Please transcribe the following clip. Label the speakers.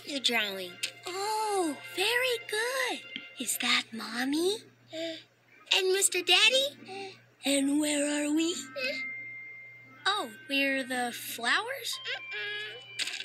Speaker 1: you drawing?
Speaker 2: Oh, very good. Is that Mommy?
Speaker 1: And Mr. Daddy?
Speaker 2: And where are we? Oh, we're the flowers?